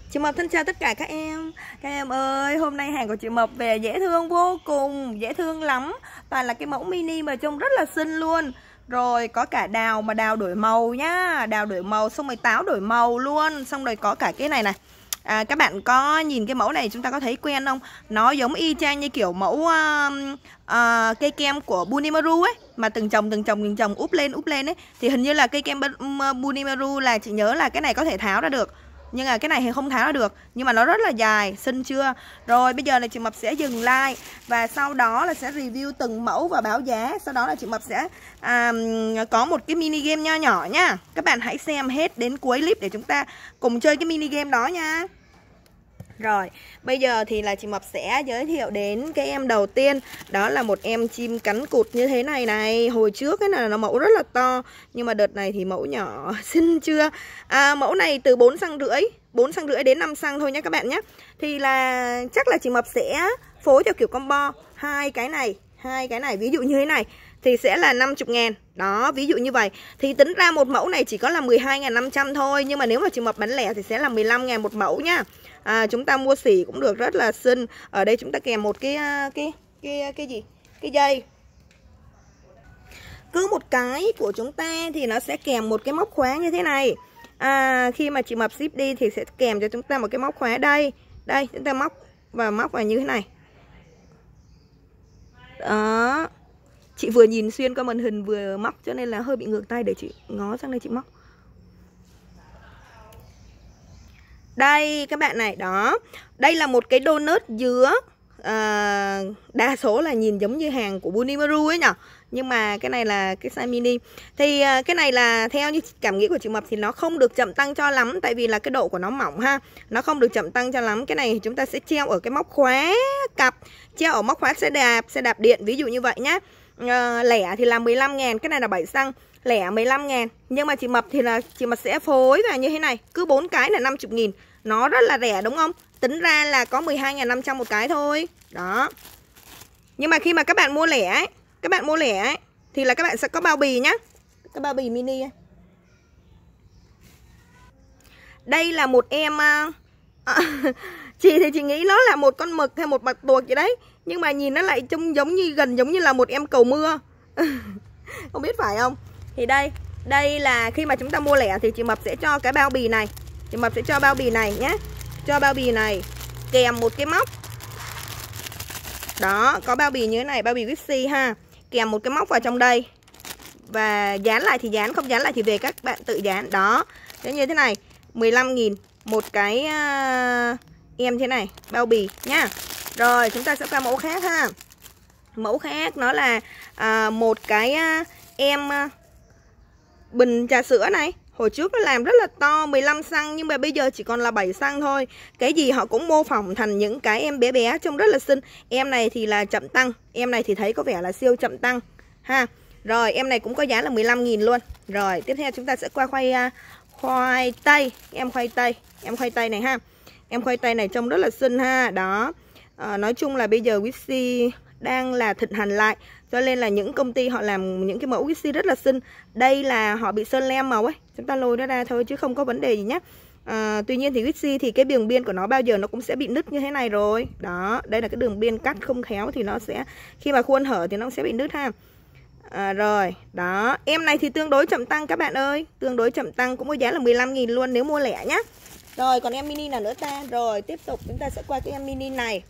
Chị Mập thân chào tất cả các em. Các em ơi, hôm nay hàng của chị Mập về dễ thương vô cùng, dễ thương lắm. Toàn là cái mẫu mini mà trông rất là xinh luôn. Rồi có cả đào mà đào đổi màu nhá, đào đổi màu xong rồi táo đổi màu luôn. Xong rồi có cả cái này này. Các bạn có nhìn cái mẫu này chúng ta có thấy quen không? Nó giống y chang như kiểu mẫu cây kem của Bunimaru ấy, mà từng chồng úp lên ấy. Thì hình như là cây kem Bunimaru là chị nhớ là cái này có thể tháo ra được, nhưng mà cái này thì không tháo ra được. Nhưng mà nó rất là dài, xinh chưa? Rồi bây giờ là chị Mập sẽ dừng like và sau đó là sẽ review từng mẫu và báo giá. Sau đó là chị Mập sẽ có một cái mini game nho nhỏ nha. Các bạn hãy xem hết đến cuối clip để chúng ta cùng chơi cái mini game đó nha. Rồi, bây giờ thì là chị Mập sẽ giới thiệu đến cái em đầu tiên. Đó là một em chim cắn cụt như thế này này. Hồi trước cái này nó mẫu rất là to, nhưng mà đợt này thì mẫu nhỏ. Xinh chưa? Mẫu này từ 4 cm rưỡi đến 5 cm thôi nhé các bạn nhé. Thì là chắc là chị Mập sẽ phối theo kiểu combo. Hai cái này ví dụ như thế này thì sẽ là 50.000. Đó, ví dụ như vậy. Thì tính ra một mẫu này chỉ có là 12.500 thôi. Nhưng mà nếu mà chị Mập bán lẻ thì sẽ là 15.000 một mẫu nhá. Chúng ta mua xỉ cũng được, rất là xinh. Ở đây chúng ta kèm một cái gì? Cái dây. Cứ một cái của chúng ta thì nó sẽ kèm một cái móc khóa như thế này. Khi mà chị Mập ship đi thì sẽ kèm cho chúng ta một cái móc khóa đây. Đây, chúng ta móc vào như thế này. Đó. Chị vừa nhìn xuyên qua màn hình vừa móc cho nên là hơi bị ngược tay, để chị ngó sang đây chị móc. Đây các bạn này, đó. Đây là một cái donut dứa. Đa số là nhìn giống như hàng của Bunimaru ấy nhở. Nhưng mà cái này là cái size mini. Thì cái này là theo như cảm nghĩ của chị Mập thì nó không được chậm tăng cho lắm. Tại vì là cái độ của nó mỏng ha. Nó không được chậm tăng cho lắm. Cái này thì chúng ta sẽ treo ở cái móc khóa cặp, treo ở móc khóa xe đạp điện, ví dụ như vậy nhá. Lẻ thì là 15.000, cái này là 7 xăng. Lẻ 15.000. Nhưng mà chị Mập thì là chị Mập sẽ phối vào như thế này. Cứ 4 cái là 50.000. Nó rất là rẻ đúng không? Tính ra là có 12.500 một cái thôi. Đó. Nhưng mà khi mà các bạn mua lẻ ấy, thì là các bạn sẽ có bao bì nhá. Cái bao bì mini ấy. Đây là một em chị thì chị nghĩ nó là một con mực hay một bạch tuộc gì đấy, nhưng mà nhìn nó lại trông gần giống như là một em cầu mưa. Không biết phải không? Thì đây là khi mà chúng ta mua lẻ thì chị Mập sẽ cho cái bao bì này. Chị Mập sẽ cho bao bì này nhé. Cho bao bì này kèm một cái móc. Đó, có bao bì như thế này, bao bì Wixi ha. Kèm một cái móc vào trong đây. Và dán lại thì dán, không dán lại thì về các bạn tự dán. Đó, thế như thế này, 15.000 một cái em thế này, bao bì nhá. Rồi, chúng ta sẽ qua mẫu khác ha. Mẫu khác nó là một cái em bình trà sữa này. Hồi trước nó làm rất là to, 15 xăng, nhưng mà bây giờ chỉ còn là 7 xăng thôi. Cái gì họ cũng mô phỏng thành những cái em bé bé trông rất là xinh. Em này thì là chậm tăng, em này thì thấy có vẻ là siêu chậm tăng ha. Rồi em này cũng có giá là 15.000 luôn. Rồi tiếp theo chúng ta sẽ qua khoai tây. Em khoai tây này ha. Em khoai tây này trông rất là xinh ha. Đó. Nói chung là bây giờ Wixi đang là thịnh hành lại, cho nên là những công ty họ làm những cái mẫu Wixi rất là xinh. Đây là họ bị sơn lem màu ấy, chúng ta lôi nó ra thôi chứ không có vấn đề gì nhé. Tuy nhiên thì Wixi thì cái đường biên của nó bao giờ nó cũng sẽ bị nứt như thế này rồi. Đó, đây là cái đường biên cắt không khéo thì nó sẽ, khi mà khuôn hở thì nó sẽ bị nứt ha. Rồi, đó, em này thì tương đối chậm tăng các bạn ơi. Tương đối chậm tăng, cũng có giá là 15.000 luôn nếu mua lẻ nhá. Rồi, còn em mini nào nữa ta? Rồi, tiếp tục chúng ta sẽ qua cái em mini này.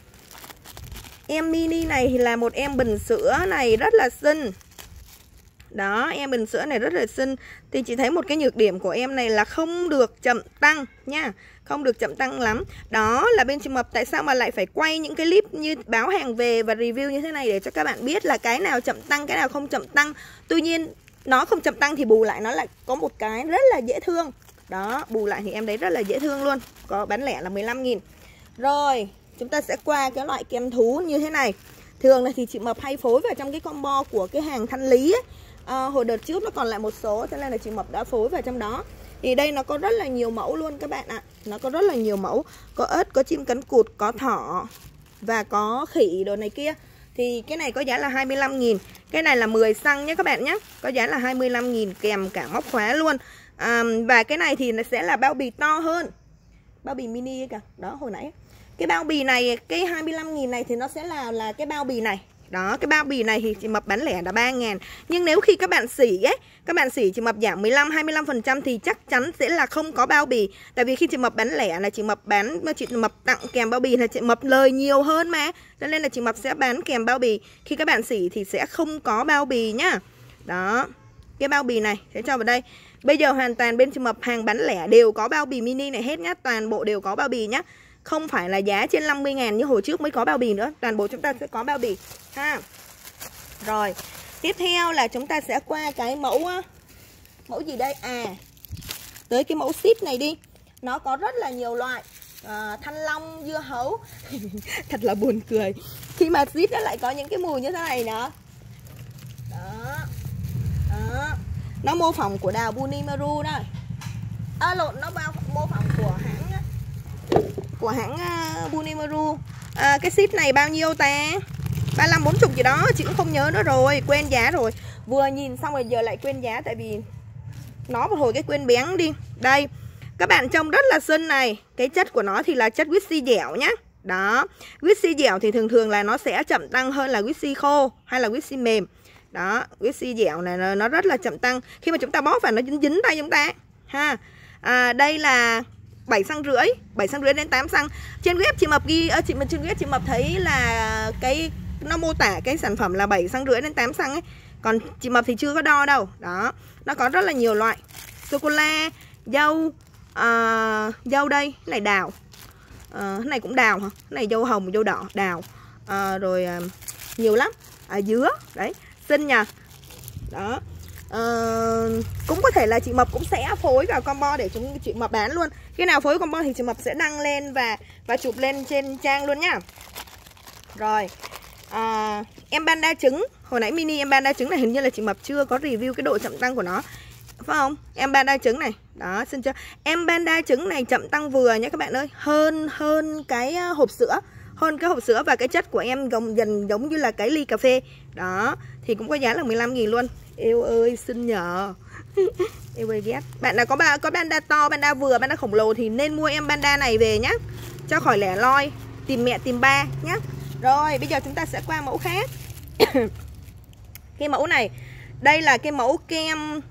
Em mini này thì là một em bình sữa này rất là xinh. Đó, em bình sữa này rất là xinh. Thì chị thấy một cái nhược điểm của em này là không được chậm tăng nha. Không được chậm tăng lắm. Đó là bên chị Mập tại sao mà lại phải quay những cái clip như báo hàng về và review như thế này, để cho các bạn biết là cái nào chậm tăng, cái nào không chậm tăng. Tuy nhiên nó không chậm tăng thì bù lại nó lại có một cái rất là dễ thương. Đó, bù lại thì em đấy rất là dễ thương luôn. Có bán lẻ là 15.000. Rồi, chúng ta sẽ qua cái loại kem thú như thế này. Thường là thì chị Mập hay phối vào trong cái combo của cái hàng Thanh Lý ấy. Hồi đợt trước nó còn lại một số, cho nên là chị Mập đã phối vào trong đó. Thì đây nó có rất là nhiều mẫu luôn các bạn ạ. Nó có rất là nhiều mẫu. Có ếch, có chim cắn cụt, có thỏ và có khỉ đồ này kia. Thì cái này có giá là 25.000. Cái này là 10 xăng nhé các bạn nhé. Có giá là 25.000 kèm cả móc khóa luôn. Và cái này thì nó sẽ là bao bì to hơn. bao bì mini kìa. Đó, hồi nãy cái bao bì này, cái 25.000 này thì nó sẽ là cái bao bì này. Đó, cái bao bì này thì chị Mập bán lẻ là 3.000. Nhưng nếu khi các bạn xỉ ấy, các bạn xỉ chị Mập giảm 15-25% thì chắc chắn sẽ là không có bao bì. Tại vì khi chị Mập bán lẻ là chị Mập bán, chị Mập tặng kèm bao bì là chị Mập lời nhiều hơn mà. Cho nên là chị Mập sẽ bán kèm bao bì. Khi các bạn xỉ thì sẽ không có bao bì nhá. Đó, cái bao bì này sẽ cho vào đây. Bây giờ hoàn toàn bên chị Mập hàng bán lẻ đều có bao bì mini này hết nhá. Toàn bộ đều có bao bì nhá. Không phải là giá trên 50.000 như hồi trước mới có bao bì nữa. Toàn bộ chúng ta sẽ có bao bì ha. Rồi, tiếp theo là chúng ta sẽ qua cái mẫu gì đây? À, tới cái mẫu ship này đi. Nó có rất là nhiều loại, thanh long, dưa hấu. Thật là buồn cười khi mà ship nó lại có những cái mùi như thế này nữa. Đó. Đó. Nó mô phỏng của đào Bunimaru đây. Lộn, nó mô phỏng của hãng Bunimaru. Cái ship này bao nhiêu ta? 35-40 gì đó, chị cũng không nhớ nữa rồi, quên giá rồi. Vừa nhìn xong rồi giờ lại quên giá, tại vì nó một hồi cái quên béng đi. Đây, các bạn trông rất là xinh này. Cái chất của nó thì là chất whisky dẻo nhá. Đó, whisky dẻo thì thường là nó sẽ chậm tăng hơn là whisky khô hay là whisky mềm. Đó, whisky dẻo này nó rất là chậm tăng. Khi mà chúng ta bóp vào nó dính tay chúng ta ha. Đây là 7 xăng rưỡi đến 8 xăng. Trên web chị Mập ghi trên web chị Mập thấy là cái nó mô tả cái sản phẩm là 7 xăng rưỡi đến 8 xăng ấy. Còn chị Mập thì chưa có đo đâu. Đó, nó có rất là nhiều loại. Sô cô la, dâu, dâu đây, cái này đào. Cái này cũng đào hả? Cái này dâu hồng, dâu đỏ, đào. Rồi nhiều lắm. Dứa, đấy, xinh nhờ. Đó. Cũng có thể là chị Mập cũng sẽ phối vào combo để chị Mập bán luôn. Khi nào phối combo thì chị Mập sẽ đăng lên và chụp lên trên trang luôn nhá. Rồi, em panda trứng. Hồi nãy mini em panda trứng này hình như là chị Mập chưa có review cái độ chậm tăng của nó, phải không? Em panda trứng này, đó, xin chưa? Em panda trứng này chậm tăng vừa nhé các bạn ơi. Hơn cái hộp sữa. Hơn cái hộp sữa, và cái chất của em dần giống như là cái ly cà phê. Đó, thì cũng có giá là 15.000 luôn. Yêu ơi, xinh nhờ. Yêu ơi ghét. Bạn nào có panda to, panda vừa, panda khổng lồ thì nên mua em panda này về nhá, cho khỏi lẻ loi, tìm mẹ tìm ba nhá. Rồi, bây giờ chúng ta sẽ qua mẫu khác. Cái mẫu này, đây là cái mẫu kem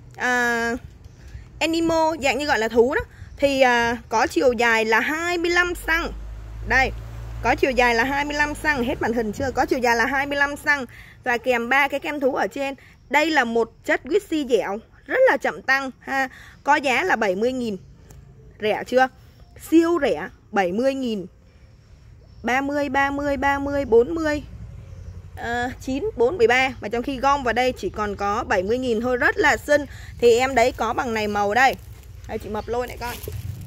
Animal, dạng như gọi là thú đó. Thì có chiều dài là 25 xăng. Đây, có chiều dài là 25 xăng. Hết màn hình chưa? Có chiều dài là 25 xăng. Và kèm 3 cái kem thú ở trên. Đây là một chất whisky dẻo, rất là chậm tăng ha. Có giá là 70.000. Rẻ chưa? Siêu rẻ, 70.000. 30, 40, 9, 4, 13. Mà trong khi gom vào đây chỉ còn có 70.000 thôi, rất là xinh. Thì em đấy có bằng này màu đây. Đây, chị Mập lôi này coi.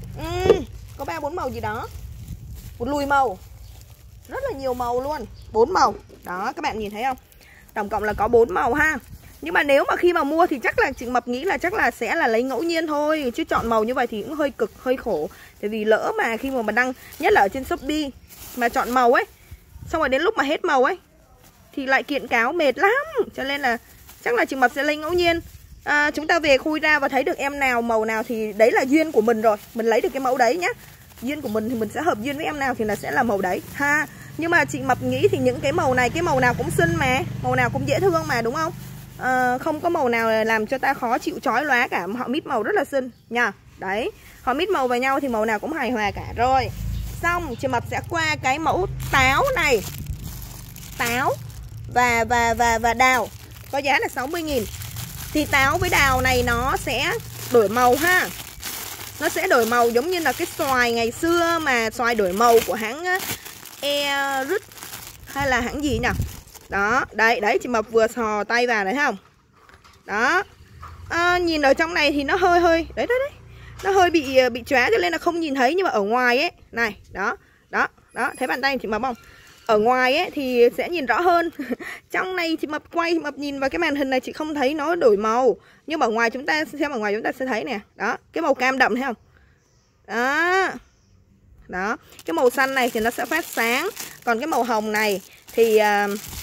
Có 3-4 màu gì đó. Một lùi màu. Rất là nhiều màu luôn, 4 màu. Đó, các bạn nhìn thấy không? Tổng cộng là có 4 màu ha. Nhưng mà nếu mà khi mà mua thì chắc là chị Mập nghĩ là chắc là sẽ là lấy ngẫu nhiên thôi. Chứ chọn màu như vậy thì cũng hơi cực, hơi khổ. Tại vì lỡ mà khi mà đăng, nhất là ở trên Shopee, mà chọn màu ấy, xong rồi đến lúc mà hết màu ấy thì lại kiện cáo mệt lắm. Cho nên là chắc là chị Mập sẽ lấy ngẫu nhiên. Chúng ta về khui ra và thấy được em nào, màu nào thì đấy là duyên của mình rồi. Mình lấy được cái mẫu đấy nhá. Duyên của mình thì mình sẽ hợp duyên với em nào thì là sẽ là màu đấy ha. Nhưng mà chị Mập nghĩ thì những cái màu này, cái màu nào cũng xinh mà, màu nào cũng dễ thương mà, đúng không? Không có màu nào làm cho ta khó chịu chói lóa cả. Họ mix màu rất là xinh nha. Đấy, họ mix màu vào nhau thì màu nào cũng hài hòa cả. Rồi, xong chị Mập sẽ qua cái mẫu táo này. Táo và đào có giá là 60.000. Thì táo với đào này nó sẽ đổi màu ha. Nó sẽ đổi màu giống như là cái xoài ngày xưa mà xoài đổi màu của hãng Eric hay là hãng gì nhỉ? Đó, đấy chị Mập vừa sò tay vào đấy không? Đó. Nhìn ở trong này thì nó hơi đấy. Nó hơi bị chóa cho nên là không nhìn thấy, nhưng mà ở ngoài ấy, này, đó, thấy bàn tay chị Mập không? Ở ngoài ấy thì sẽ nhìn rõ hơn. Trong này chị Mập quay, chị Mập nhìn vào cái màn hình này chị không thấy nó đổi màu. Nhưng mà ở ngoài chúng ta xem, ở ngoài chúng ta sẽ thấy nè. Đó, cái màu cam đậm thấy không? Đó, cái màu xanh này thì nó sẽ phát sáng. Còn cái màu hồng này thì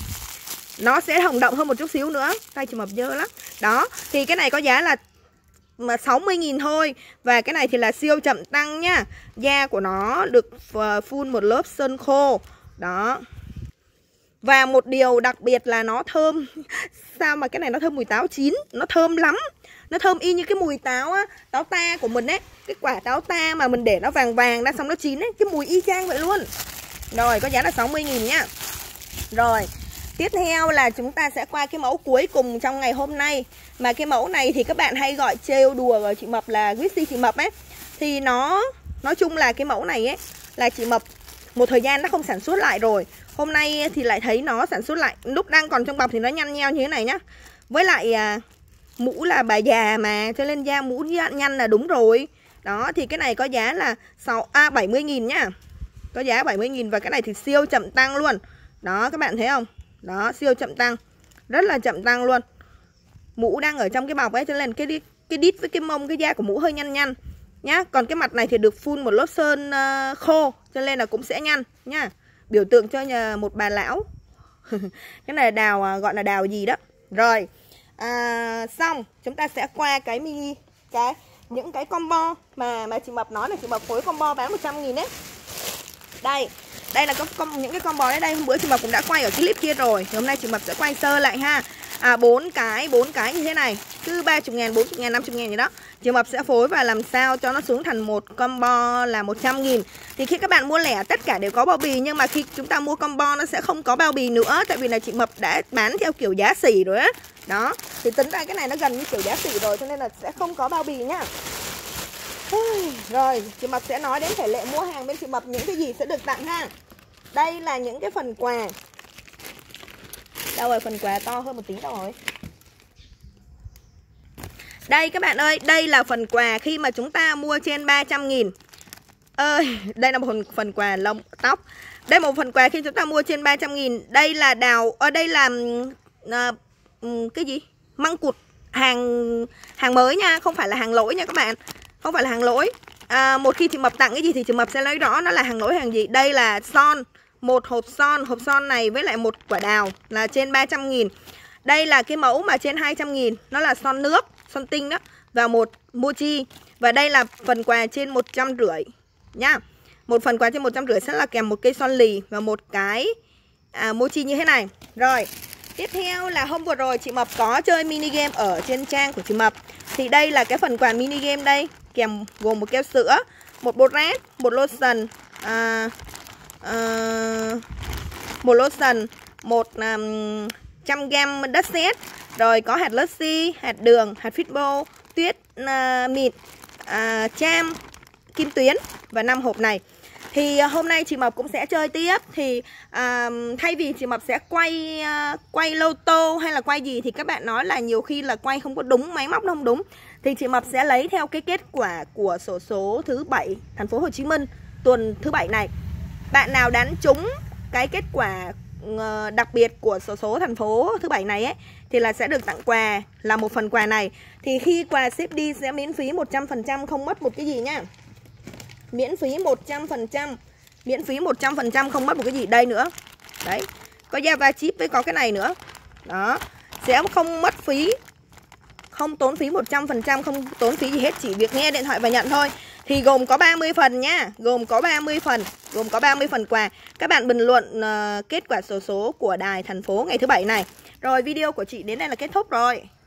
nó sẽ hồng đậm hơn một chút xíu nữa. Tay chị Mập dơ lắm. Đó, thì cái này có giá là mà 60.000 thôi. Và cái này thì là siêu chậm tăng nhá. Da của nó được phun một lớp sơn khô. Đó. Và một điều đặc biệt là nó thơm. Sao mà cái này nó thơm mùi táo chín. Nó thơm lắm. Nó thơm y như cái mùi táo á, táo ta của mình ấy. Cái quả táo ta mà mình để nó vàng vàng ra xong nó chín ấy. Cái mùi y chang vậy luôn. Rồi có giá là 60.000 nhá. Rồi tiếp theo là chúng ta sẽ qua cái mẫu cuối cùng trong ngày hôm nay. Mà cái mẫu này thì các bạn hay gọi trêu đùa rồi chị Mập là Wixi chị Mập ấy. Thì nó nói chung là cái mẫu này ấy là chị Mập một thời gian nó không sản xuất lại rồi. Hôm nay thì lại thấy nó sản xuất lại. Lúc đang còn trong bọc thì nó nhăn nheo như thế này nhá. Với lại mũ là bà già mà, cho nên da mũ nhăn là đúng rồi. Đó thì cái này có giá là 70.000 nhá. Có giá 70.000 và cái này thì siêu chậm tăng luôn. Đó các bạn thấy không? Đó siêu chậm tăng. Rất là chậm tăng luôn. Mũ đang ở trong cái bọc ấy, cho nên cái đít với cái mông, cái da của mũ hơi nhăn nhăn nhá. Còn cái mặt này thì được phun một lớp sơn khô, cho nên là cũng sẽ nhăn nhá. Biểu tượng cho một bà lão. Cái này đào gọi là đào gì đó. Rồi xong chúng ta sẽ qua cái mini, những cái combo mà chị Mập nói là chị Mập phối combo bán 100.000 ấy. Đây là những cái combo đấy. Đây hôm bữa chị Mập cũng đã quay ở cái clip kia rồi, thì hôm nay chị Mập sẽ quay sơ lại ha. 4 cái như thế này, cứ 30.000, 40.000, 50.000gì đó. Chị Mập sẽ phối và làm sao cho nó xuống thành một combo là 100.000. Thì khi các bạn mua lẻ tất cả đều có bao bì, nhưng mà khi chúng ta mua combo nó sẽ không có bao bì nữa, tại vì là chị Mập đã bán theo kiểu giá sỉ rồi á. Đó, thì tính ra cái này nó gần như kiểu giá sỉ rồi, cho nên là sẽ không có bao bì nhá. Rồi, chị Mập sẽ nói đến thể lệ mua hàng bên chị Mập những cái gì sẽ được tặng ha. Đây là những cái phần quà. Đâu rồi, phần quà to hơn một tí đâu rồi. Đây các bạn ơi, đây là phần quà khi mà chúng ta mua trên 300.000. Đây là một phần quà lông tóc. Đây một phần quà khi chúng ta mua trên 300.000. Đây là đây là cái gì? Măng cụt hàng mới nha, không phải là hàng lỗi nha các bạn. Không phải là hàng lỗi. Một khi chị Mập tặng cái gì thì chị Mập sẽ lấy rõ nó là hàng lỗi hàng gì. Đây là son, một hộp son này với lại một quả đào là trên 300.000. Đây là cái mẫu mà trên 200.000, nó là son nước, son tinh đó, và một mochi. Và đây là phần quà trên 150 nhá. Một phần quà trên 150 sẽ là kèm một cây son lì và một cái mochi như thế này. Rồi, tiếp theo là hôm vừa rồi chị Mập có chơi mini game ở trên trang của chị Mập. Thì đây là cái phần quà mini game đây, kèm gồm một keo sữa, một bột rét, một lotion, một lotion, 100g đất sét, rồi có hạt lassi, hạt đường, hạt fitbo, tuyết mịn, cham, kim tuyến và 5 hộp này. Thì hôm nay chị Mập cũng sẽ chơi tiếp. Thì thay vì chị Mập sẽ quay lô tô hay là quay gì thì các bạn nói là nhiều khi là quay không có đúng, máy móc nó không đúng, thì chị Mập sẽ lấy theo cái kết quả của xổ số thứ 7 thành phố Hồ Chí Minh tuần thứ 7 này. Bạn nào đánh trúng cái kết quả đặc biệt của xổ số thành phố thứ 7 này ấy, thì là sẽ được tặng quà là một phần quà này. Thì khi quà ship đi sẽ miễn phí 100%, không mất một cái gì nhá. Miễn phí 100%. Miễn phí 100%, không mất một cái gì. Đây nữa. Đấy, có Java chip với có cái này nữa. Đó, sẽ không mất phí, không tốn phí 100%, không tốn phí gì hết, chỉ việc nghe điện thoại và nhận thôi. Thì gồm có 30 phần nhá, gồm có 30 phần quà. Các bạn bình luận kết quả xổ số của đài thành phố ngày thứ 7 này. Rồi video của chị đến đây là kết thúc rồi.